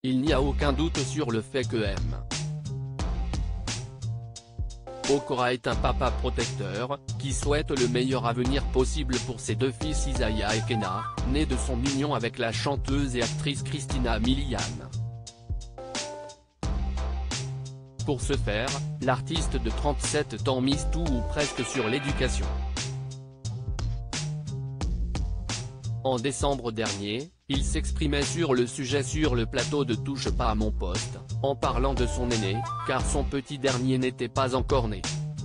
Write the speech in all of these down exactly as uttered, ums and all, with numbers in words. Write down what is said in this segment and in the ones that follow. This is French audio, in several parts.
il n'y a aucun doute sur le fait que M. Okora est un papa protecteur, qui souhaite le meilleur avenir possible pour ses deux fils Isaiah et Kenna, nés de son union avec la chanteuse et actrice Christina Milian. Pour ce faire, l'artiste de trente-sept ans mise tout ou presque sur l'éducation. En décembre dernier, il s'exprimait sur le sujet sur le plateau de Touche pas à mon poste, en parlant de son aîné, car son petit dernier n'était pas encore né.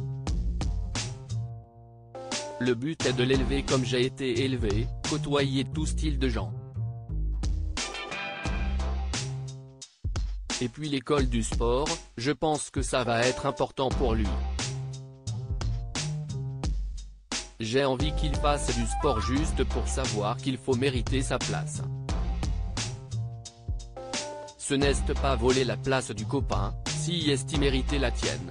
Le but est de l'élever comme j'ai été élevé, côtoyer tout style de gens. Et puis l'école du sport, je pense que ça va être important pour lui. J'ai envie qu'il fasse du sport juste pour savoir qu'il faut mériter sa place. Ce n'est pas voler la place du copain, si est mériter la tienne.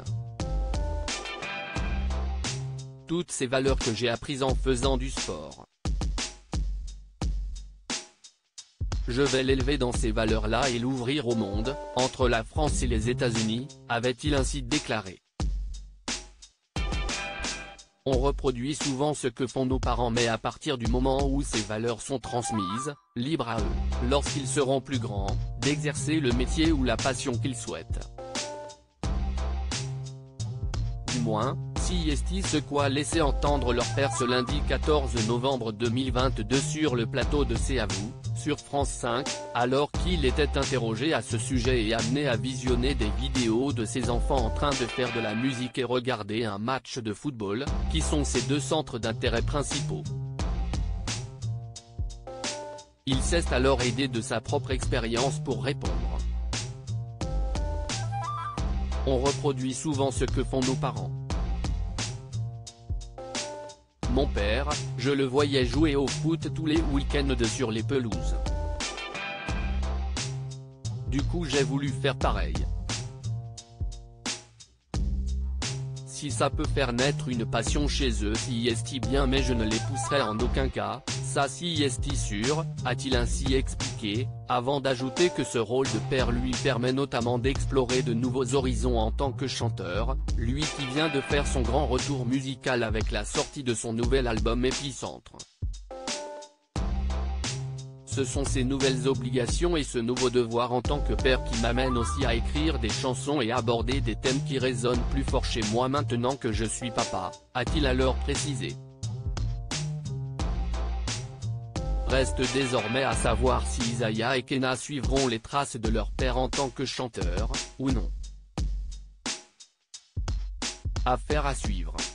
Toutes ces valeurs que j'ai apprises en faisant du sport. Je vais l'élever dans ces valeurs-là et l'ouvrir au monde, entre la France et les États-Unis, avait-il ainsi déclaré. On reproduit souvent ce que font nos parents mais à partir du moment où ces valeurs sont transmises, libre à eux, lorsqu'ils seront plus grands, d'exercer le métier ou la passion qu'ils souhaitent. Du moins, si est ce quoi laisser entendre leur père ce lundi quatorze novembre deux mille vingt-deux sur le plateau de C'est à vous, sur France cinq, alors qu'il était interrogé à ce sujet et amené à visionner des vidéos de ses enfants en train de faire de la musique et regarder un match de football, qui sont ses deux centres d'intérêt principaux. Il s'est alors aidé de sa propre expérience pour répondre. On reproduit souvent ce que font nos parents. Mon père, je le voyais jouer au foot tous les week-ends de sur les pelouses. Du coup j'ai voulu faire pareil. Si ça peut faire naître une passion chez eux si est bien mais je ne les pousserai en aucun cas, ça si est sûr, a-t-il ainsi expliqué, avant d'ajouter que ce rôle de père lui permet notamment d'explorer de nouveaux horizons en tant que chanteur, lui qui vient de faire son grand retour musical avec la sortie de son nouvel album Épicentre. Ce sont ces nouvelles obligations et ce nouveau devoir en tant que père qui m'amène aussi à écrire des chansons et aborder des thèmes qui résonnent plus fort chez moi maintenant que je suis papa, a-t-il alors précisé. Reste désormais à savoir si Isaiah et Kenna suivront les traces de leur père en tant que chanteur, ou non. Affaire à suivre.